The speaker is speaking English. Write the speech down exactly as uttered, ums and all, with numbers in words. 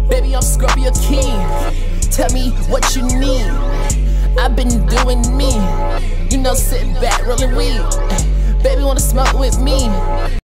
Baby, I'm Scorpio King. Tell me what you need. I've been doing me. You know, sitting back, rolling weed. Baby, wanna smoke with me.